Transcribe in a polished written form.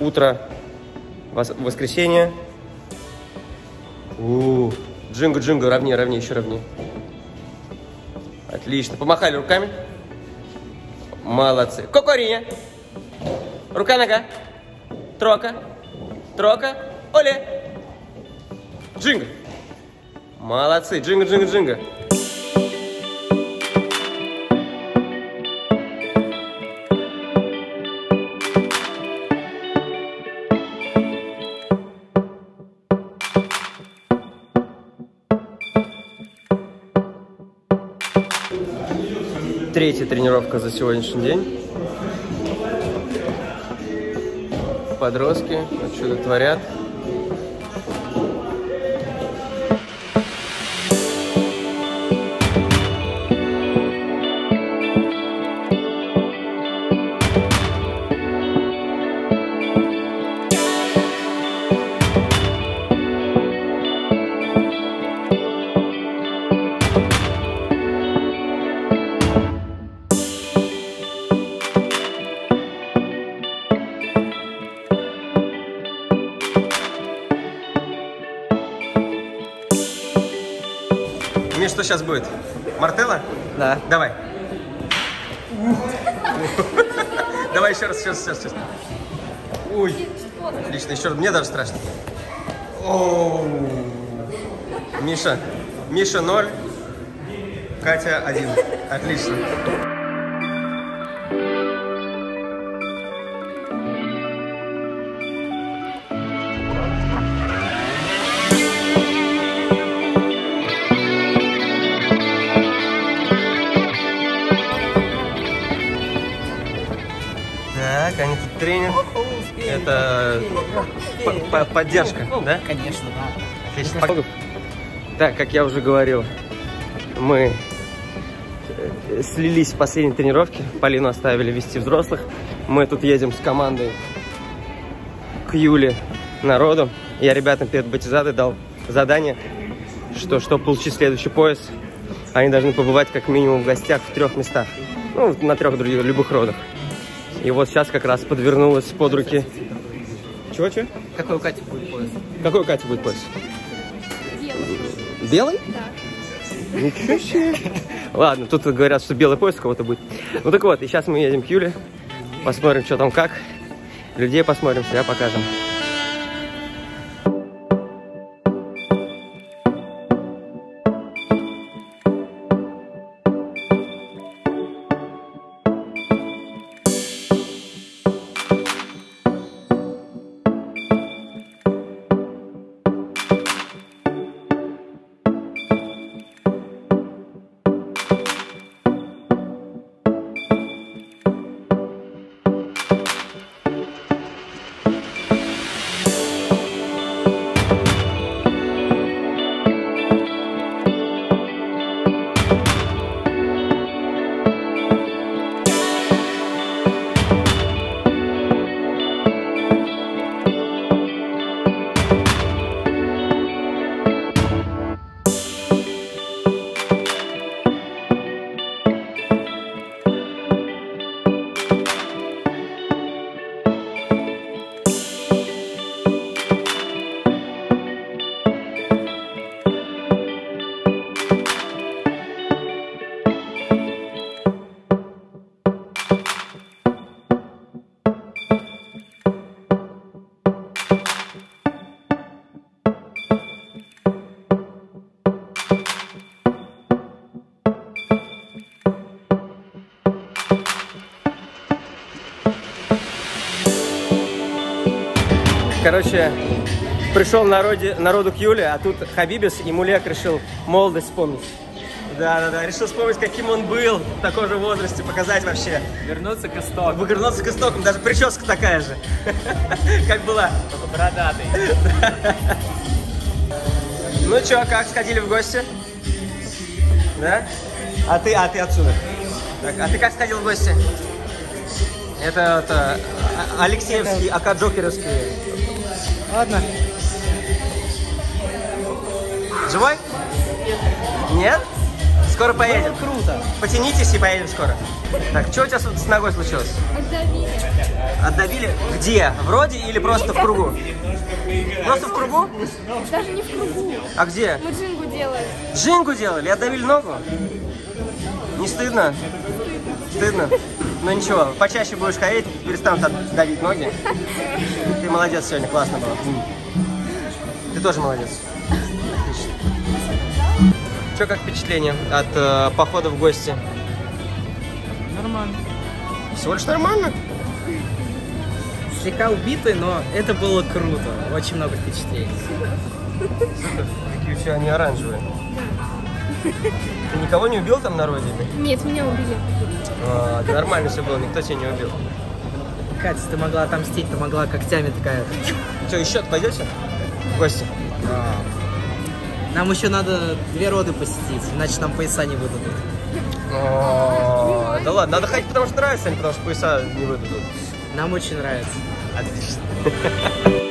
Утро воскресенье. Джинго, ровнее, еще ровнее. Отлично. Помахали руками. Молодцы. Кокориня. Рука-нога. Трока. Оле. Джинго. Молодцы. Джинго. Третья тренировка за сегодняшний день. Подростки что-то творят. Что сейчас будет? Мартелло? Да. Давай. Давай еще раз, сейчас. Ой. Отлично, еще раз. Мне даже страшно. Миша 0, Катя 1. Отлично. Так, они тут тренер. Это поддержка, да? Конечно, да. Отлично. Так, как я уже говорил, мы слились в последней тренировке. Полину оставили вести взрослых. Мы тут едем с командой к Юле народу. Я ребятам перед батизадой дал задание, что чтобы получить следующий пояс, они должны побывать как минимум в гостях в 3 местах. Ну, на 3 других, любых родах. И вот сейчас как раз подвернулась под руки. Чего? Какой у Кати будет пояс? Какой у Кати будет пояс? Белый? Да. Ничего себе. Ладно, тут говорят, что белый пояс у кого-то будет. Ну так вот, и сейчас мы едем к Юле. Посмотрим, что там как. Людей посмотрим, себя покажем. Короче, пришел народу к Юле, а тут Хабибис и Мулек решил молодость вспомнить. Да, решил вспомнить, каким он был в таком же возрасте, показать вообще. Вернуться к истокам. Вернуться к истокам, даже прическа такая же, как была. Только бородатый. Ну чё, как, сходили в гости? Да? А ты отсюда. Так, а ты как сходил в гости? Это Алексеевский, АК Джокеровский. Ладно. Живой? Нет? Скоро поедем. Было круто. Потянитесь и поедем скоро. Так, что у тебя с ногой случилось? Отдавили. Отдавили? Где? Вроде или просто в кругу? Просто в кругу? Даже не в кругу. А где? Мы джингу делали. Джингу делали? Отдавили ногу? Не стыдно? Стыдно? Ну ничего, почаще будешь ходить, перестанут давить ноги. Ты молодец сегодня, классно было. Ты тоже молодец. Отлично. Что, как впечатление от похода в гости? Нормально. Всего лишь нормально? Слегка убитый, но это было круто. Очень много впечатлений. Супер. Какие у тебя они оранжевые. Ты никого не убил там на родине? Нет, меня убили. А, нормально все было, никто тебя не убил. Катя, ты могла отомстить, ты могла когтями такая. Что, еще пойдете в гости? Нам еще надо 2 роды посетить, иначе нам пояса не выдадут. Да ладно, надо ходить, потому что нравится, а не потому что пояса не выдадут. Нам очень нравится. Отлично.